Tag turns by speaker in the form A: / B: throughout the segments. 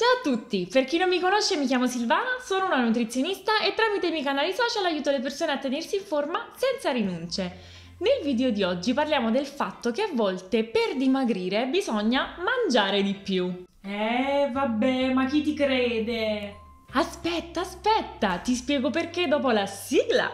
A: Ciao a tutti, per chi non mi conosce mi chiamo Silvana, sono una nutrizionista e tramite i miei canali social aiuto le persone a tenersi in forma senza rinunce. Nel video di oggi parliamo del fatto che a volte per dimagrire bisogna mangiare di più. Vabbè, ma chi ti crede? Aspetta, ti spiego perché dopo la sigla.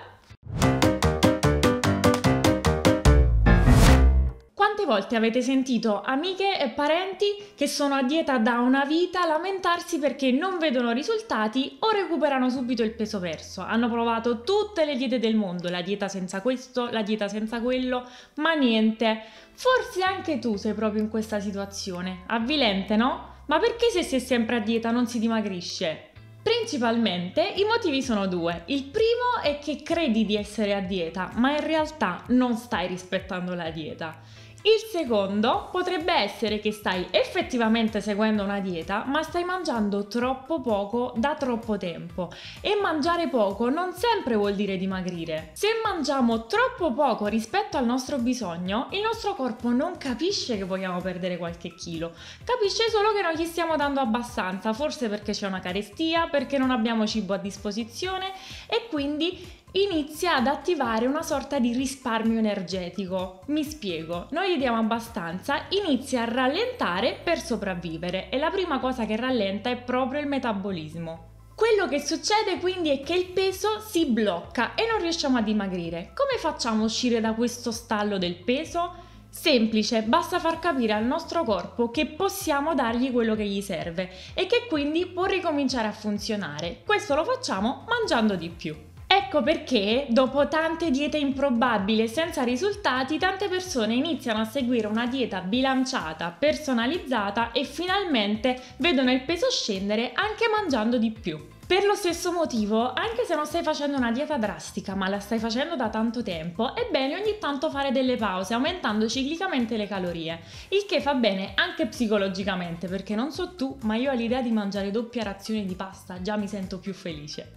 A: Quante volte avete sentito amiche e parenti che sono a dieta da una vita lamentarsi perché non vedono risultati o recuperano subito il peso perso? Hanno provato tutte le diete del mondo, la dieta senza questo, la dieta senza quello, ma niente. Forse anche tu sei proprio in questa situazione. Avvilente, no? Ma perché se si è sempre a dieta non si dimagrisce? Principalmente i motivi sono due. Il primo è che credi di essere a dieta, ma in realtà non stai rispettando la dieta. Il secondo potrebbe essere che stai effettivamente seguendo una dieta, ma stai mangiando troppo poco da troppo tempo. E mangiare poco non sempre vuol dire dimagrire. Se mangiamo troppo poco rispetto al nostro bisogno, il nostro corpo non capisce che vogliamo perdere qualche chilo. Capisce solo che non gli stiamo dando abbastanza, forse perché c'è una carestia, perché non abbiamo cibo a disposizione e quindi inizia ad attivare una sorta di risparmio energetico. Mi spiego, noi gli diamo abbastanza, inizia a rallentare per sopravvivere e la prima cosa che rallenta è proprio il metabolismo. Quello che succede quindi è che il peso si blocca e non riusciamo a dimagrire. Come facciamo a uscire da questo stallo del peso? Semplice, basta far capire al nostro corpo che possiamo dargli quello che gli serve e che quindi può ricominciare a funzionare. Questo lo facciamo mangiando di più. Ecco perché, dopo tante diete improbabili e senza risultati, tante persone iniziano a seguire una dieta bilanciata, personalizzata e finalmente vedono il peso scendere anche mangiando di più. Per lo stesso motivo, anche se non stai facendo una dieta drastica, ma la stai facendo da tanto tempo, è bene ogni tanto fare delle pause, aumentando ciclicamente le calorie, il che fa bene anche psicologicamente, perché non so tu, ma io all'idea di mangiare doppia razione di pasta già mi sento più felice.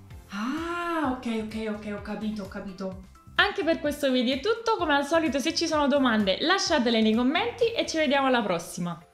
A: Ok, ho capito. Anche per questo video è tutto, come al solito se ci sono domande lasciatele nei commenti e ci vediamo alla prossima!